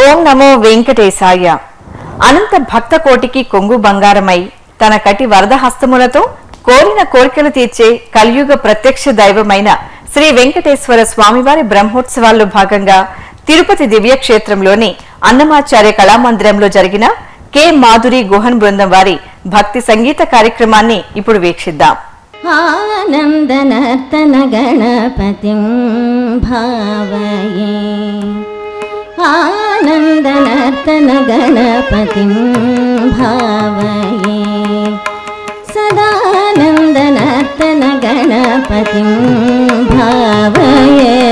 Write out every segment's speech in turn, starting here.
ఓం నమో వెంకటేశాయ. అనంత భక్త కోటికి కొంగు బంగారమై తన కటి వరద హస్తములతో కోరిన కోరికలు తీర్చే కలియుగ ప్రత్యక్ష దైవమైన శ్రీ వెంకటేశ్వర స్వామివారి బ్రహ్మోత్సవాల్లో భాగంగా తిరుపతి దివ్యక్షేత్రంలోని అన్నమాచార్య కళామందిరంలో జరిగిన కె మాధురి గుహన్ బృందం వారి భక్తి సంగీత కార్యక్రమాన్ని ఇప్పుడు వీక్షిద్దాం. ఆనందనర్తన గణపతిం భావయే, ఆనందనర్తన గణపతిం భావయే, సదానందనర్తన గణపతిం భావయే,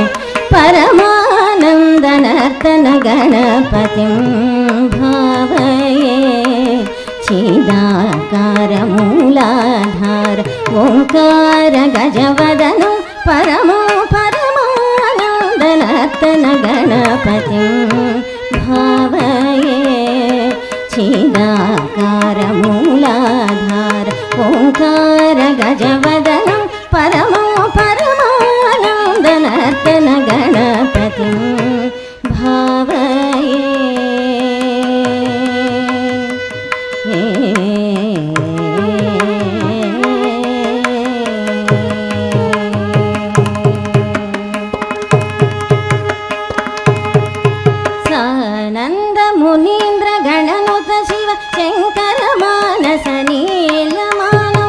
పరమానందనర్తన గణపతిం భావయే, చిదాకార మూలాధార ఓంకార గజవదను పరమో పరమానందనర్తన గణపతిం భావయే, చిదాకార మూలాధార ఓంకార గజవదను పరమో పరమానందనర్తన గణపతిం భావయే. సానంద మునీంద్ర గణనుత శివ శంకర మానస నీలమానో,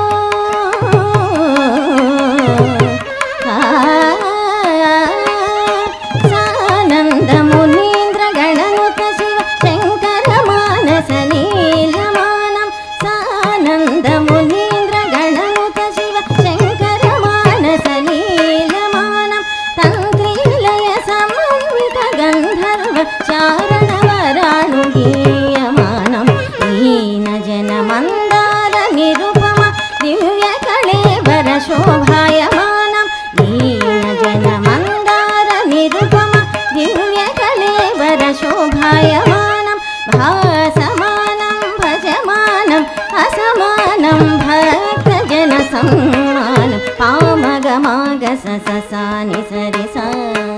సానంద మునీంద్ర గణనుత శివ శంకర మానస నీలమానం, సానంద మునీంద్ర గణనుత శివ శంకర మానస నీలమానం, తంత్రీలయ సమన్విత గంధర్వ చారణ వరాణు గీయమానం, ఈన జన మందార నిరుపమ దివ్య కళేవర శోభాయమానం, ఈన జన మందార నిరుపమ దివ్య కళేవర శోభాయమానం, భాసమానం భజమానం అసమానం భక్త జన సమ్మానం, పామగమాగ ససాని సరిసా,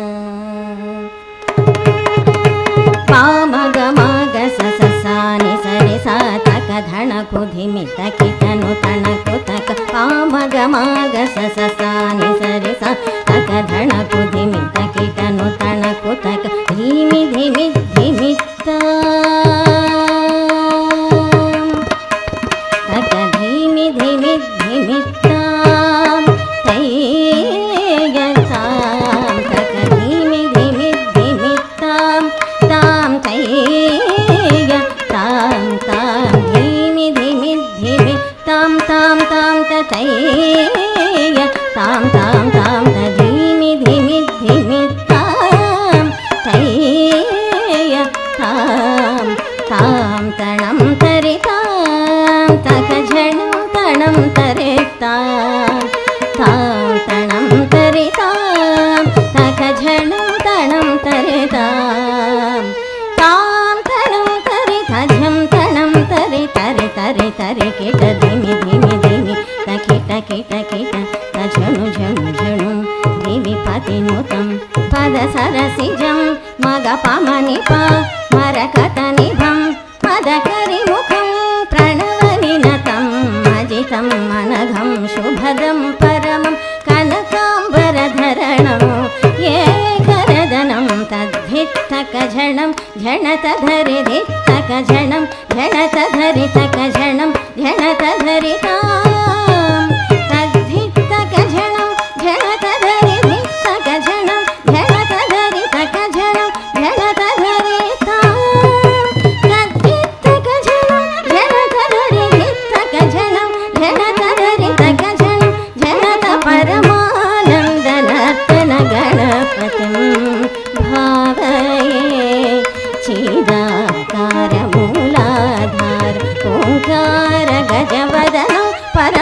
పామగమాగ ససాని సరిసా, తక ధణకు ధిమిత కిటను తణకు తక, పామగమాగ ససాని సరిసా, తక ధణకు ధిమిత కిటను తణకు తక, ధిమి ధిమి ధిమిత్త తక, ధిమి ధిమి ధిమిత్త తైగతాం తక, ధిమి ధిమి ధిమిత్తాం తాం తైగతాం తాం, ధిమి ధిమి ధిమిత్తాం తాం తాం తైగతాం తాం తాం త, ధిమి ధిమి ధిమిత్తాం తైగతాం తాం తణం తరితాం తక ఝణం తణం తరితాం తాం తణం తరితాం తక ఝణం తణం తరితాం తాం తణం తరిత ఝం తణం తరి తరి తరి తరి కిట ధిమి ధిమి ధిమి తకిట కిట కిట తఝణు ఝణు ఝణు దివి పతినుతం పద సరసిజం మగ పమని ప మరకట నిభం మదకరి ముఖం ప్రణవ నినతం అజితం అనఘం శుభదం పరమం కనకాంబరధరణం ఏకరదనం తద్ధిత్తక ఝణం ఝణత ధరి ధిత్తక ఝణం ఝణత ధరి తక ఝణం ఝణత ధరితాం తద్ధిత్తక ఝణం ఝణత ధరి ధిత్తక ఝణం ఝణత ధరి తక ఝణం ఝణత ధరితాం తద్ధిత్తక ఝణం ఝణత ధరి ధిత్తక ఝణం ఝణత ధరి తక ఝణం ఝణత పరమానందనర్తన గణపతిం భావయే, చిదాకార మూలాధార ఓంకార గజవదనం పర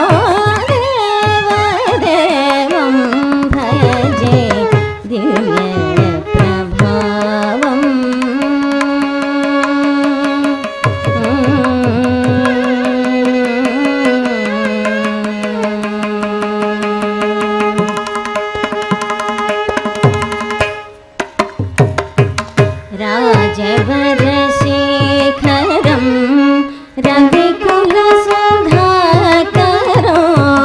దేవదేవం భజే దివ్య ప్రభావం రాజవరశేఖరం రవికులసుధాకరం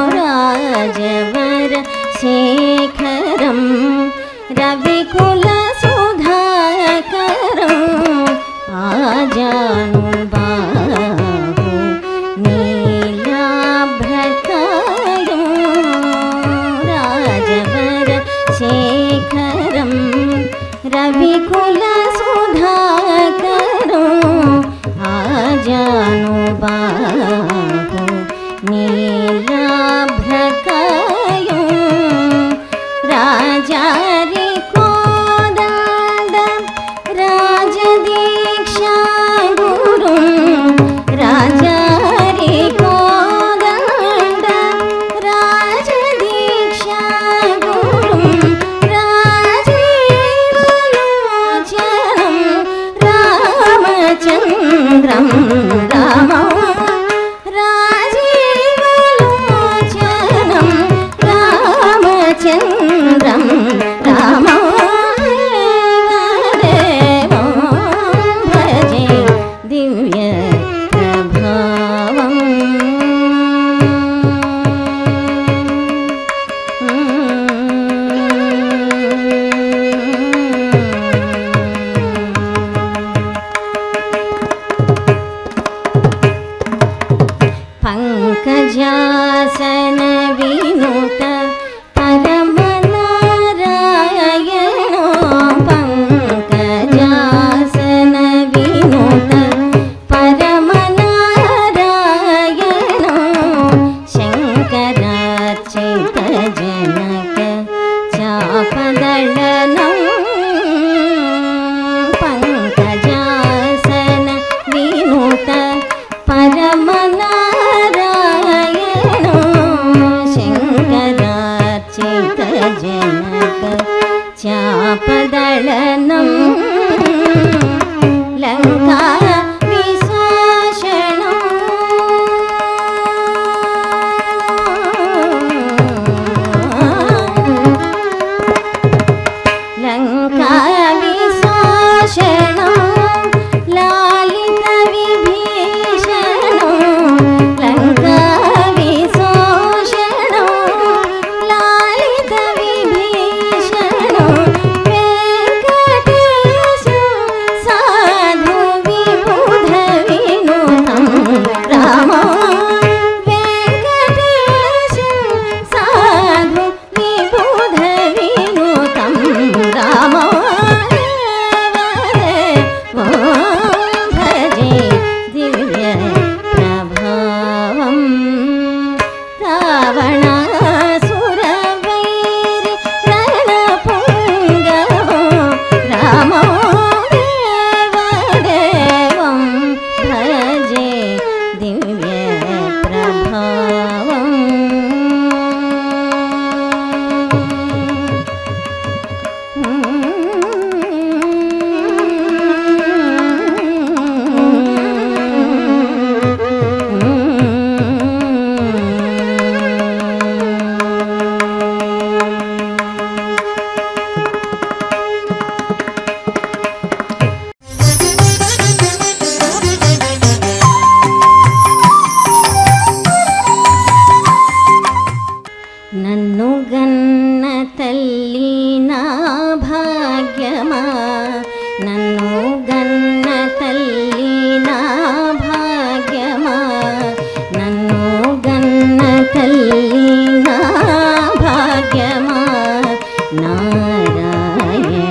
రాజవరశేఖరం రవికులసుధాకరం ఆజానుబాహు నీలాభ్రకాయం రాజవరశేఖరం రవికులసుధాకరం ఆజానుబాహు నీలాభ్రకాయం రాజారి కోదండ రాజదీక్షా గురు రాజారి కోదండ రాజదీక్షా గురు రాజీవలోచనం రామచంద్రం రామ రాజీవలోచనం రామచంద్రం రామ దేవం భజే దివ్య ప్రభావం పంకజాసన వినుత పరమనారాయణ పంకజాసన వినుత పరమనారాయణ శంకరార్చిత జనక చాపదళనం పంకజాసన వినుత పరమనారాయణ శంకరార్చిత జనక చాపదళనం లంకా విశాసనం లంకా విశాసనం లాలిత విభీషణం లంకా విశాసనం లాలిత విభీషణం వెంకటేశం సాధు విబుధ వినుతం రామ వెంకటేశం సాధు విబుధ వినుతం రామ భజే దివ్య ప్రభావం రావణాసురవైరి రణపుంగవం రామ దేవదేవం భజే దివ్య ప్రభావం నన్ను గన్న తల్లి నా భాగ్యమా నన్ను గన్న తల్లి నా భాగ్యమా నన్ను గన్న తల్లి నా భాగ్యమా నారాయణి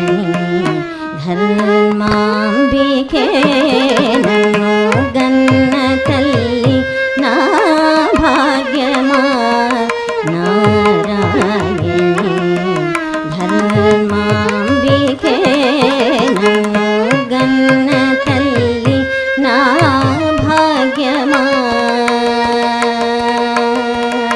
ధర్మాంబికే నన్ను గన్న తల్లి నా భాగ్యమా నారాయణి ధర్మాంబికే నన్ను గన్న తల్లి నా భాగ్యమా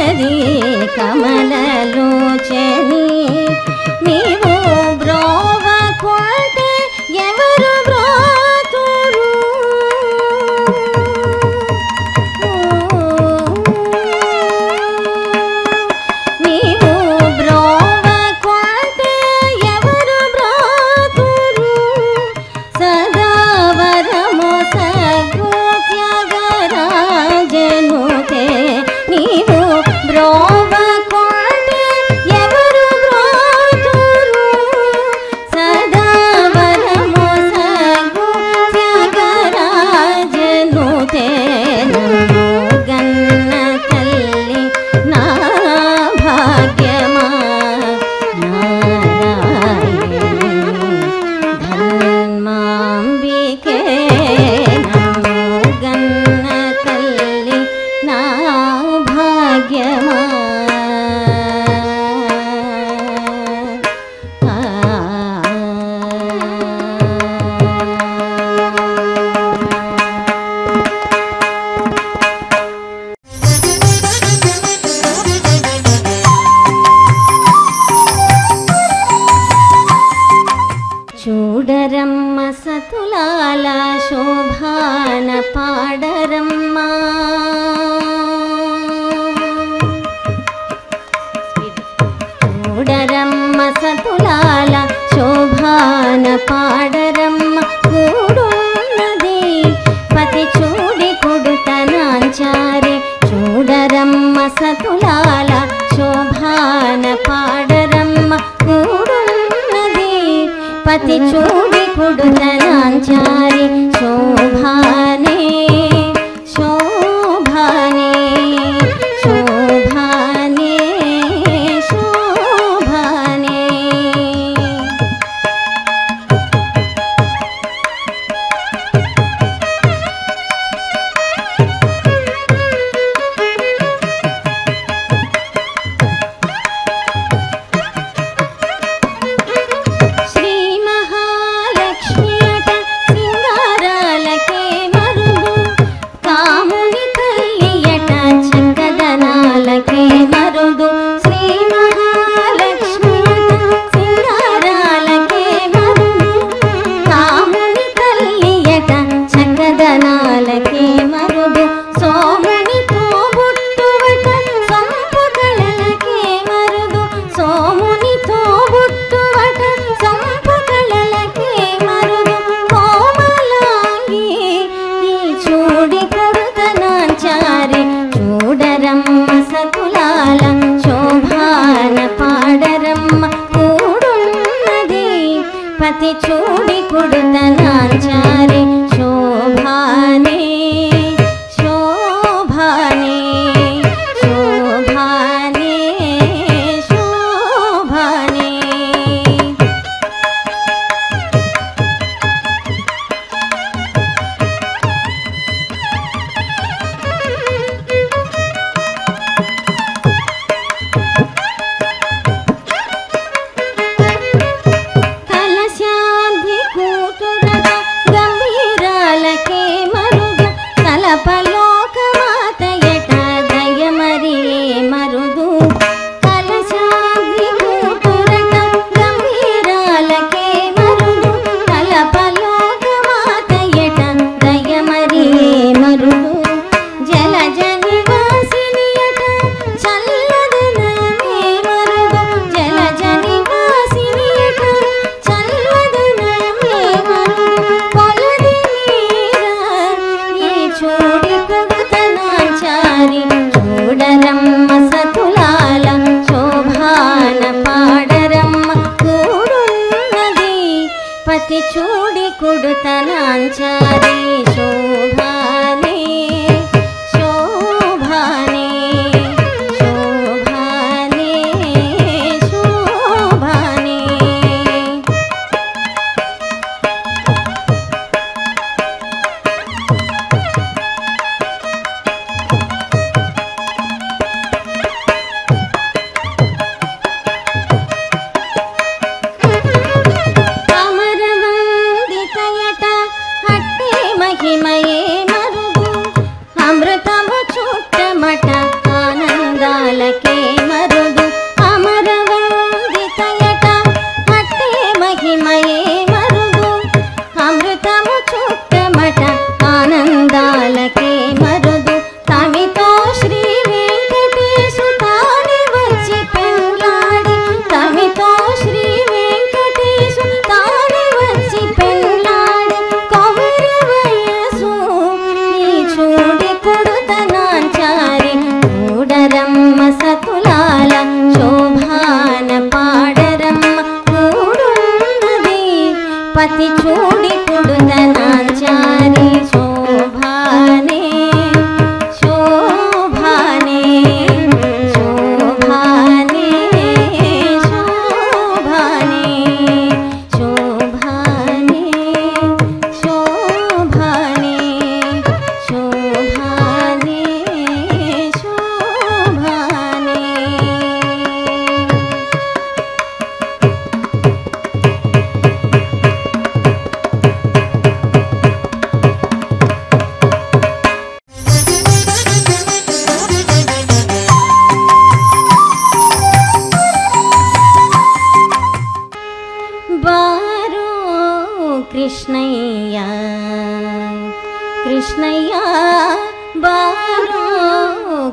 కూడున్నది కమలలోచని నీవు బ్రోవ కొంటే ఎవరు బ్రోతురు నీవు బ్రోవ కొంటే ఎవరు బ్రోతురు సదా వరము సగు త్యాగరాజనుతే నీవు బ్రోవ కొంటే ఎవరు బ్రోతురు సదా వరము సగు త్యాగరాజనుతే నన్ను గన్న తల్లి నా భాగ్యమా నారాయణు ధన్మాంబికే నన్ను గన్న తల్లి నా భాగ్యమా చూడరమ్మ సతులాల శోభాన పాడరమ్మ చూడరమ్మ సతులాల శోభాన పాడరమ్మ కూడున్నది పతి చూడి కొడుతనాంచారి చూడరమ్మ సతులాల శోభాన పాడరమ్మ కూడున్నది పతి చూడి కొడుతనాంచారి శోభానే శోభానే శోభానే శోభానే శ్రీ మహాలక్ష్మి అట సింగారాలకే మరుదు కాముని తల్లియట చక్కదనాలకే మరుదు శ్రీ మహాలక్ష్మి అట సింగారాలకే మరుదు కాముని తల్లియట చక్కదనాలకే మరుదు సోముని తోబుట్టువట సంపుకళలకే మరుదు సోముని తోబుట్టువట సంపుకళలకే మరుదు కోమలాంగి ఈ చూడి కొడుతనాంచారి చూడరమ్మ సకులాల శోభాన పాడరమ్మ కూడున్నది పతి చూడి కొడుతనాంచారి శోభానే శోభానే శోభానే శోభానే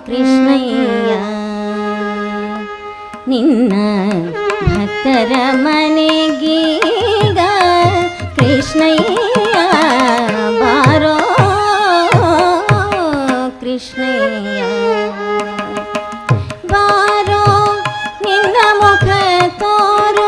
ಕೃಷ್ಣಯ್ಯ ನಿನ್ನ ಭಕ್ತರ ಮನೆಗೀಗ ಕೃಷ್ಣಯ್ಯ ಬಾರೋ ಕೃಷ್ಣಯ್ಯ ಬಾರೋ ನಿನ್ನ ಮುಖ ತೋರೋ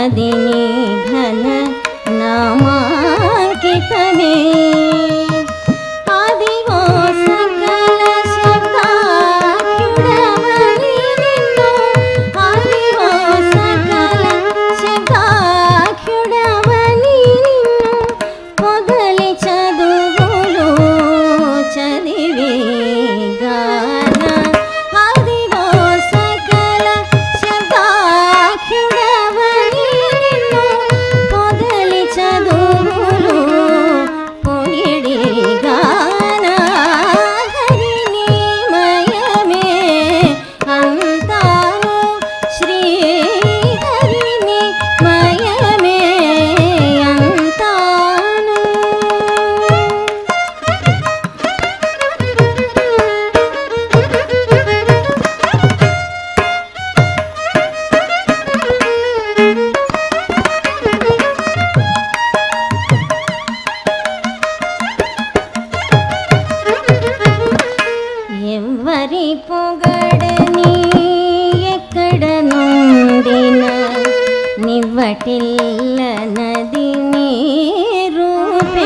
అది నీ ఘన నామాంకితమే ఆదివో సకల శబ్దాఖ్యుడవని నిన్ను ఆదివో సకల శబ్దాఖ్యుడవని నిన్ను పొగలి చదువులు చదివి గాన ఆదివో సకల శబ్దాఖ్యుడవని నిన్ను పొగలి చదువులు పొగిడి గాన హరిని మయమే అంతాను శ్రీ హరిని మయమే అంతాను ఎవ్వరి పొగడని ఎక్కడ నుండిన నివ్వటిల్లనది నీ రూపే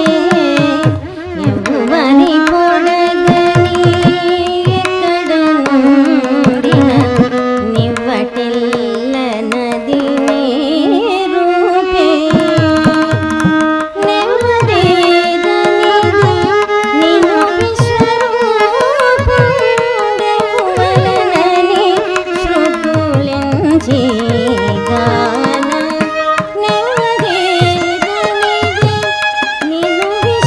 ఎవ్వరి పొడగని ఎక్కడ నుండిన నివ్వటిల్లనది నీ రూపే నెమ్మదేదనిది నిన్ను విశ్వరూపుడెవ్వలనని శృతులెంచి గాన నెమ్మదేదనిది నిన్ను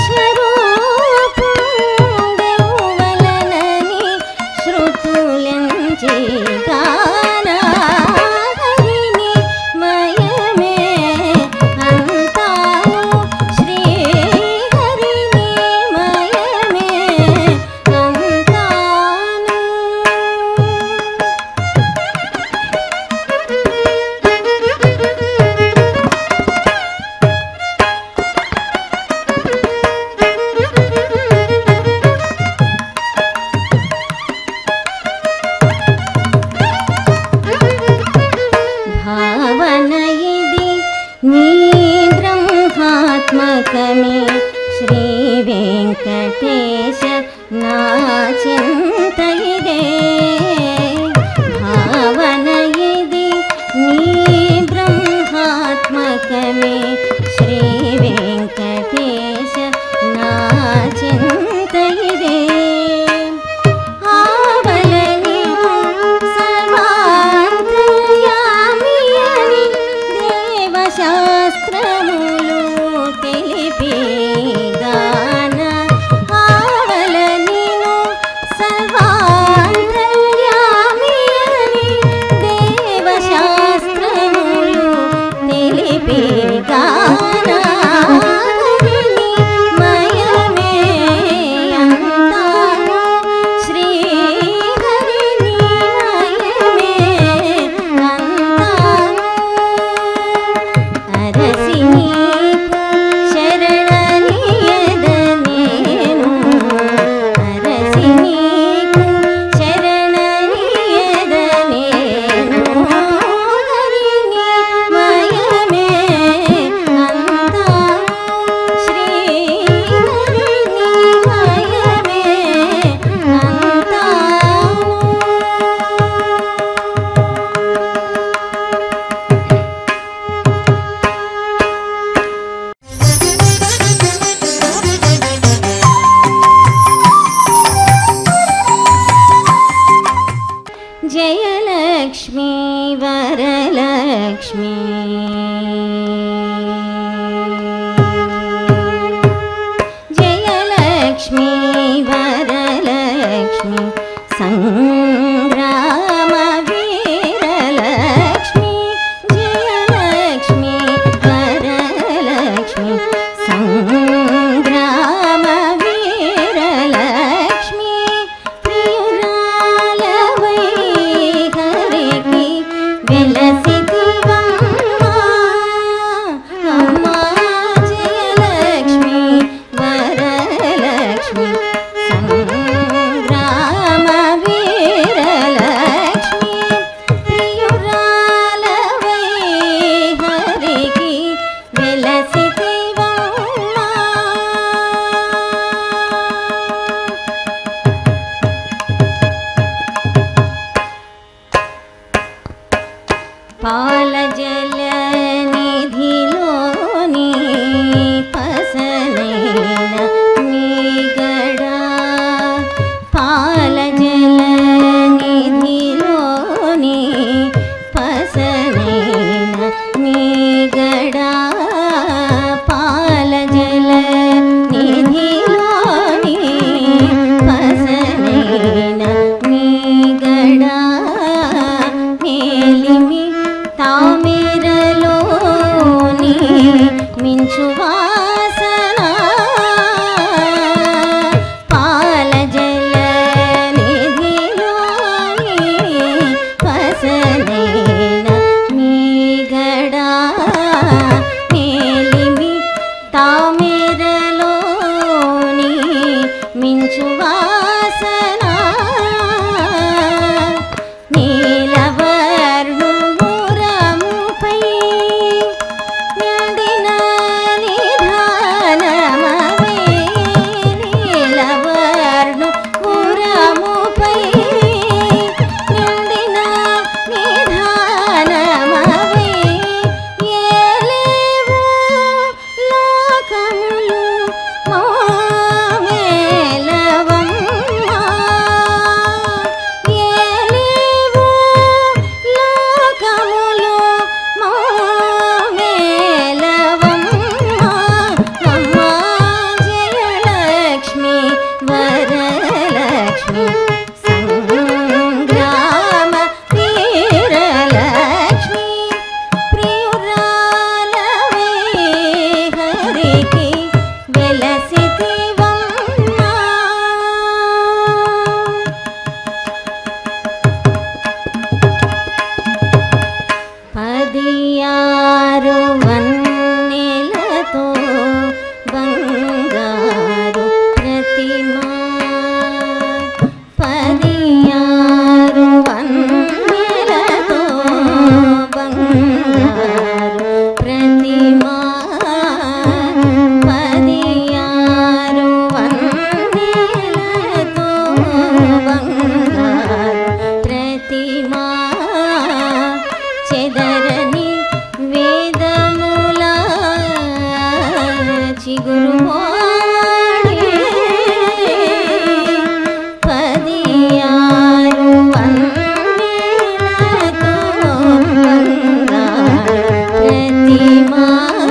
విశ్వరూపుడెవ్వలనని శృతులెంచి గాన హరిని మయమే అంతాను శ్రీ హరిని మయమే అంతాను భావన ఇది నీ బ్రహ్మాత్మకమే శ్రీ వెంకటేశ నా చింత ఇదే భావన ఇది నీ బ్రహ్మాత్మకమే శ్రీ వెంకటేశ నా చింత ఇదే ఆవలని సర్వాంతర్యామి అని దేవశాస్త్రములు తెలిపి గాన ఆవలని సర్వాంతర్యామి అని దేవశాస్త్రములు తెలిపి గాన హరిని మయమే అంతాను శ్రీ హరిని మయమే అంతాను అరసి నీకు శరణనియదనేను అరసి నీకు శరణనియదనేను హరిని మయమే అంతాను శ్రీ హరిని మయమే అంతాను జయలక్ష్మీ వరలక్ష్మీ జయలక్ష్మీ వరలక్ష్మీ సంగ్రామ వీరలక్ష్మీ జయలక్ష్మీ వరలక్ష్మీ సంగ్రామ వీరలక్ష్మీ ప్రియురాలవై హరికి వెలసితివమ్మా పాల జల నిధిలోని పసనైన మీగడా పాల జల నిధిలోని పసనైన మీగడా పాల జల నిధిలోని పసనైన మీగడా మేలిమి తామిరలోని మించు వాసన పాల జల నిధిలోని పసనైన మీగడా మేలిమి తామిరలోని మించు వాసన నీలవర్ణుమురముపై నిండిన నిధానమవే నీలవర్ణుమురముపై నిండిన నిధానమవే ఏలేవు లోకములు మామేలవమ్మా ఏలేవు లోకములు మామేలవమ్మా అమ్మా జయలక్ష్మి వరలక్ష్మి సంగ్రామ వీరలక్ష్మి ప్రియురాలవే హరికి వెలసితివమ్మా పదియారు వన్నెలతో బంగారు ప్రతిమా పదియారు వన్నెలతో బంగారు ప్రతిమా పదియారు వన్నెలతో బంగారు ప్రతిమా చెదరని వేదముల చిగురుమోడే పదియారు వన్నెలతో బంగారు ప్రతిమా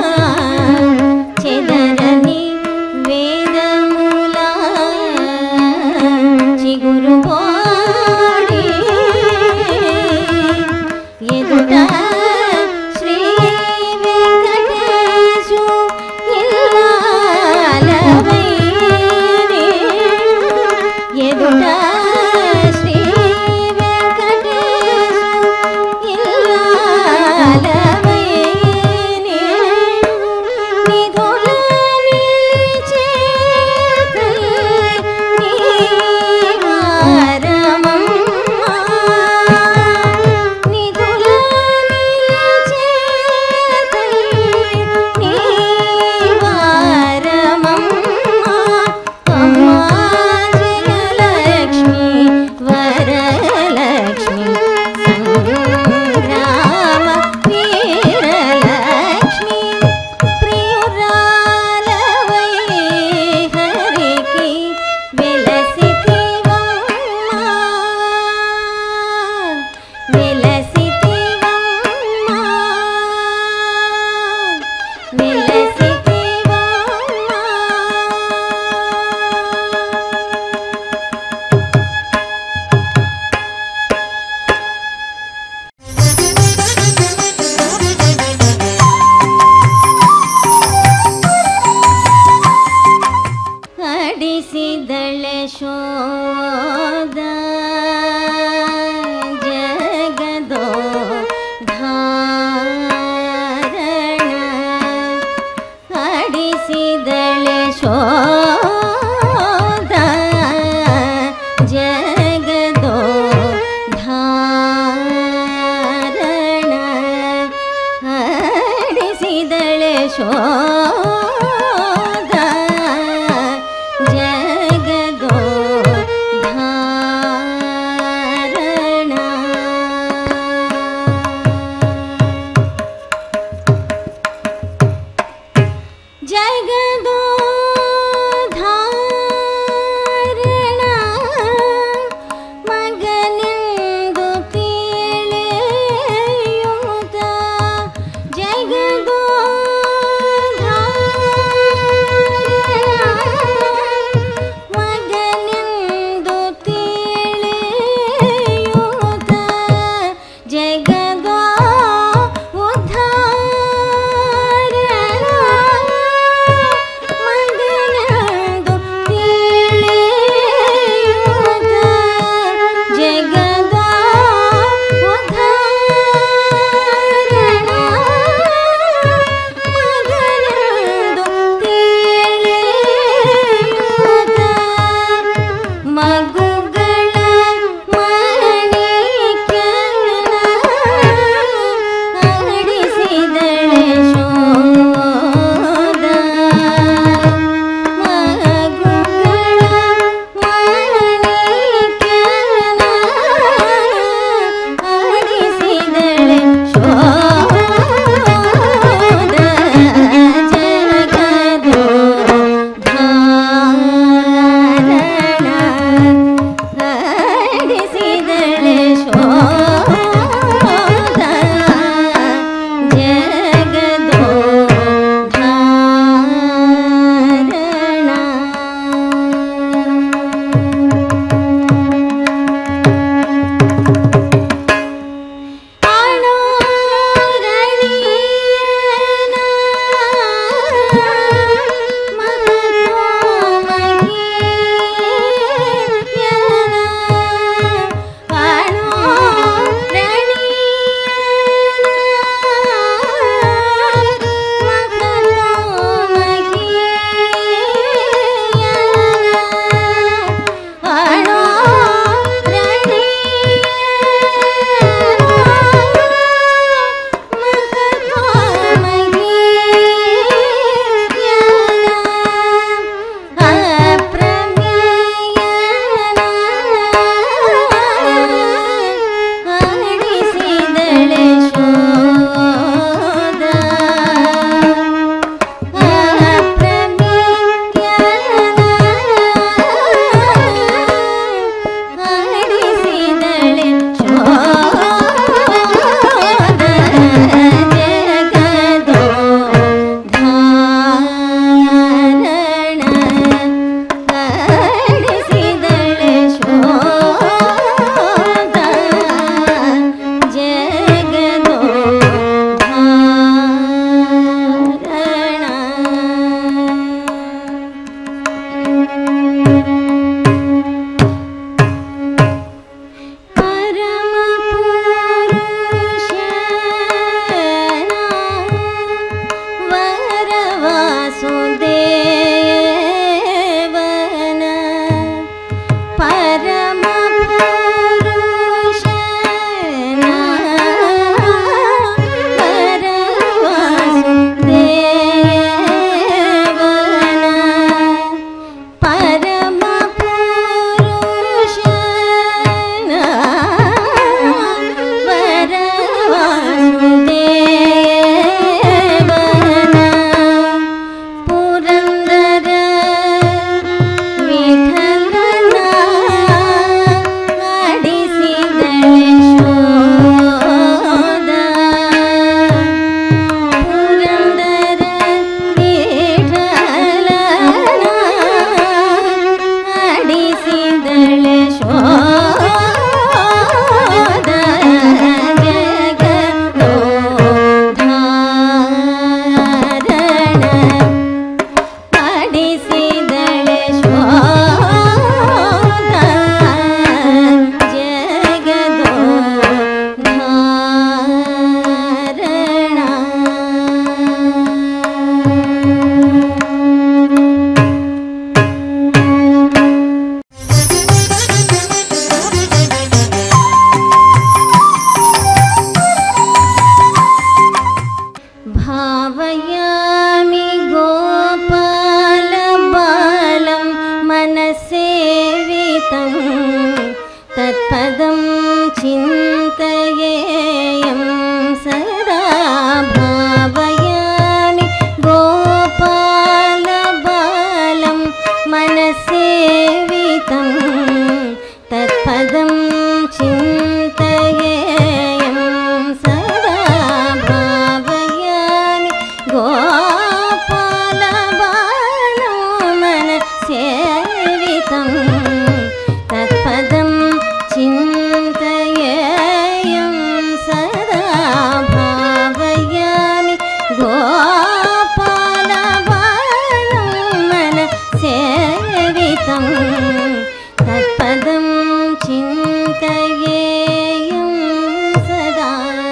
చెదరని వేదముల చిగురుమోడే ఎదుట శ్రీ వెంకటేశు ఇల్లాలవై ఎదుట శ్రీ వెంకటేశు ఇల్లాలవై నిధుల నిలిచే నీవారమమ్మా నిధుల నిలిచే నీవారమమ్మా అమ్మా జయలక్ష్మి వరలక్ష్మి సంగ్రామ వీరలక్ష్మి ప్రియురాలవై హరికి వెలసితివమ్మా వెలసితివమ్మా ಅಡಿಸಿದಳ ಶೋಧ ಜಗದೋ ಧಾರಣ ಅಡಿಸಿದಳ ಶೋಧ ಜಗದೋ ಧಾರಣ ಅಡಿಸಿದಳ ಶೋಧ ಜಗದೋ ಧಾರಣ భావయామి గోపాలబాలం మనసేవితం తత్పదం చింతయేయం సదా భావయామి గోపాలబాలం మనసేవితం తత్పదం చింతయేయం సదా భావయామి గోపాలబాలం మనసేవితం తత్పదం చింతయేయం సదా భావయామి గోపాలబాలం మనసేవితం తత్పదం చింతయేయం సదా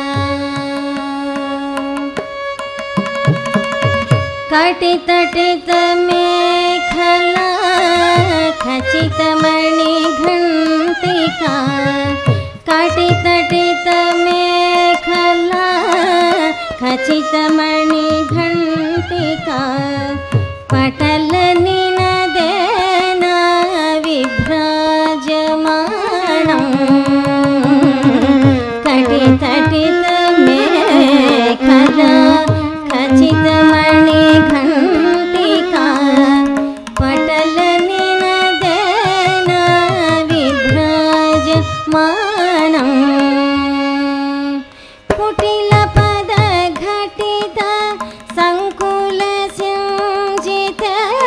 కటితటిత మేఖలా ఖచితమణిఘంటికా కటితటిత మేఖలా ఖచితమణిఘంటికా పటల నినదేన విభ్రాజమాణం కటితటిత మేఖలా ఖచితమణిఘంటికా పటల నినదేన విభ్రాజమాణం కుటిల పద ఘటిత సంకుల సింజిత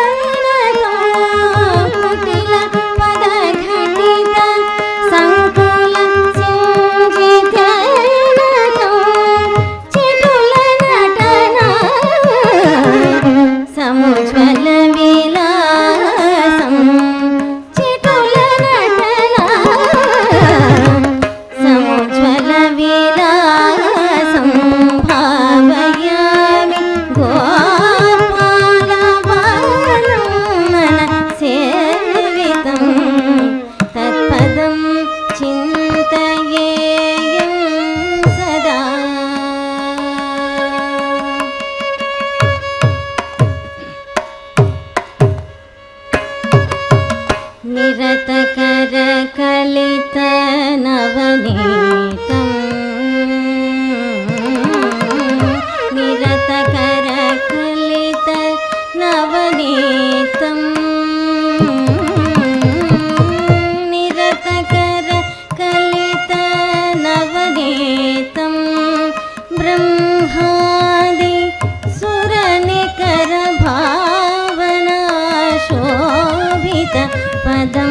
కుటిల పద ఘటిత సంకుల సింజిత చిటుల నటన సముజ్వల విలాసం చిటుల నటన సముజ్వల విలాసం భావయామి గోపాలబాలం మనసేవితం తత్పదం చింతయేయం సదా నిరతకర కలిత నవనీతం నిరతకర కలిత నవనీతం నిరతకర కలిత నవనీతం బ్రహ్మాది సురనికర భావనా శోభిత పదం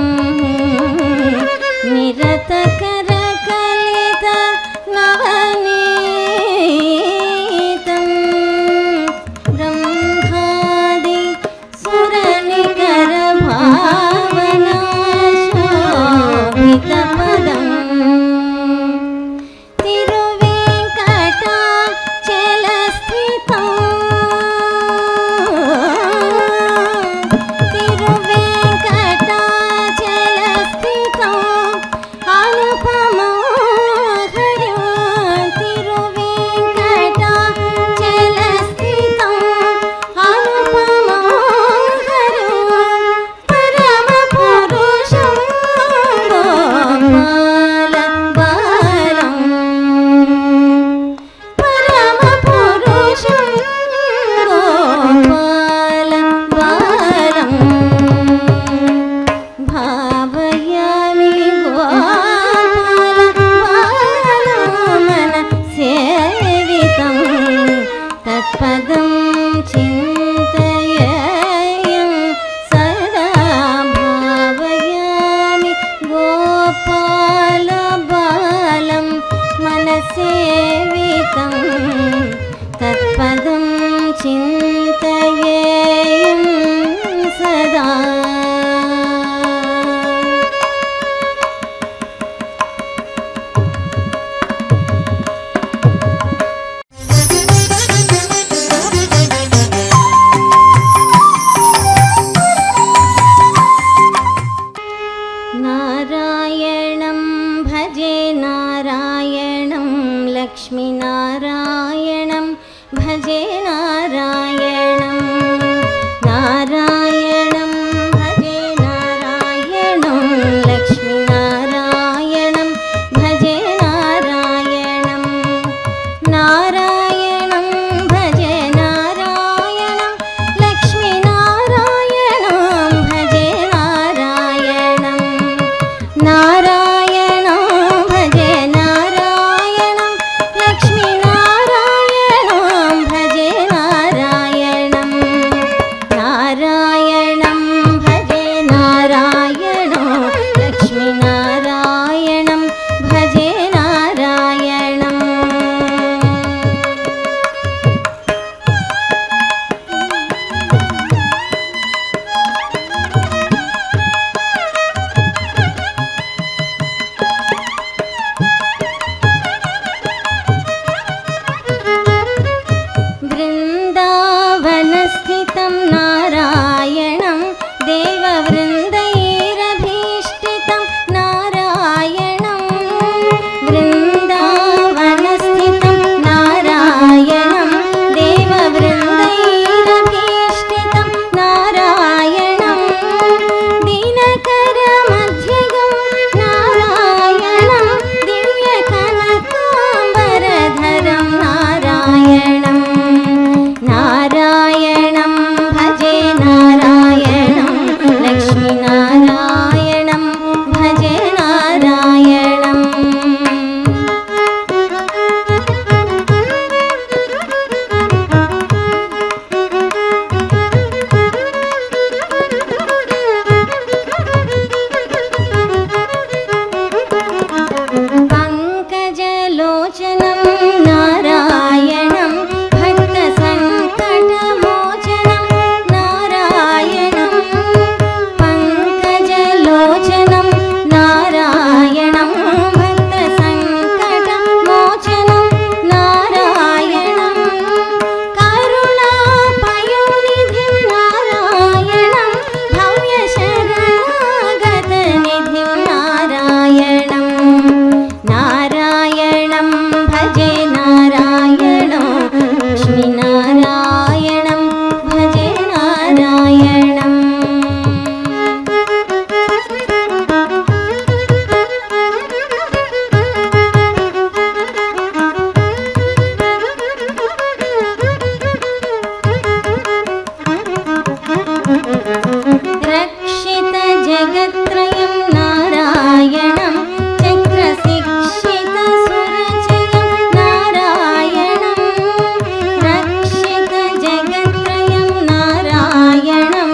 నిరతకర కలిత నవనీతం బ్రహ్మాది సురనికర భావనా శోభిత పదం తిరువేంకట నారాయణం భజే నారాయణం లక్ష్మీనారాయణం భజే నారాయణం నారాయణం భజే నారాయణం లక్ష్మీనారాయణం భజే నారాయణం నారాయణం భజే నారాయణం లక్ష్మీనారాయణం భజే నారాయణం वृन्दावनस्थितं नारायणं देववृन्दैरभीष्टितं नारायणं वृन्दावनस्थितं नारायणं देववृन्दैरभीष्टितं नारायणं दीनकरमध्यगं नारायणं दिव्यकनकाम्बरधरं नारायणं नारायणं भजे नारायणं लक्ष्मीनारायणं भजे नारायणम् पङ्कजलोचनं नारायणं भक्तसङ्कटमोचनं नारायणं पङ्कजलोचनं नारायणं भक्तसङ्कटमोचनं नारायणं करुणापयोनिधिं नारायणं भव्यशरणागतनिधिं नारायणं नारायणं भजे नारायणं लक्ष्मीनारायणं भजे नारायणम् रक्षितजगत्त्रयं नारायणं चक्रशिक्षितसुरचयं नारायणं रक्षितजगत्त्रयं नारायणं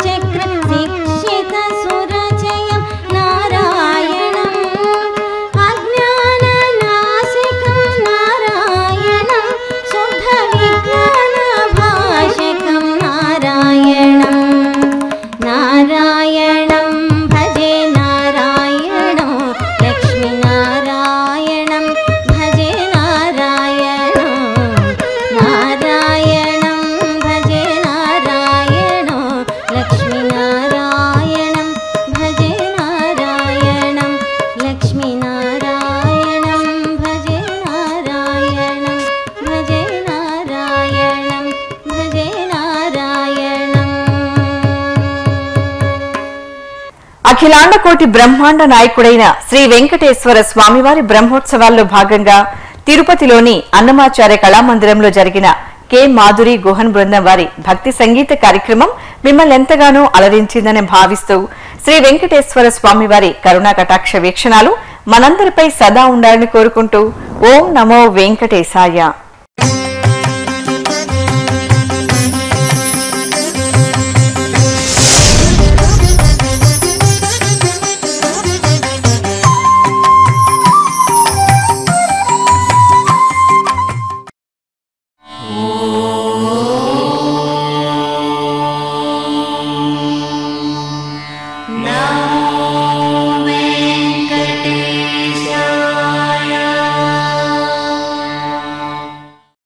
चक्रशिक्षितसुरचयं नारायणम् अज्ञाननाशिकं नारायणं शुद्धविज्ञानभाषकं नारायणं नारायणं भजे नारायणं लक्ष्मीनारायणं भजे नारायणं नारायणं भजे नारायणं लक्ष्मीनारायणं भजे नारायणं लक्ष्मीनारायणं भजे नारायणं भजे नारायणं भजे नारायणम् అఖిలాండ కోటి బ్రహ్మాండ నాయకుడైన శ్రీ వెంకటేశ్వర స్వామివారి బ్రహ్మోత్సవాల్లో భాగంగా తిరుపతిలోని అన్నమాచార్య కళామందిరంలో జరిగిన కె మాధురి గుహన్ బృందం వారి భక్తి సంగీత కార్యక్రమం మిమ్మల్ని ఎంతగానో అలరించిందని భావిస్తూ శ్రీ వెంకటేశ్వర స్వామివారి కరుణా కటాక్ష వీక్షణాలు మనందరిపై సదా ఉండాలని కోరుకుంటూ ఓం నమో వెంకటేశాయ.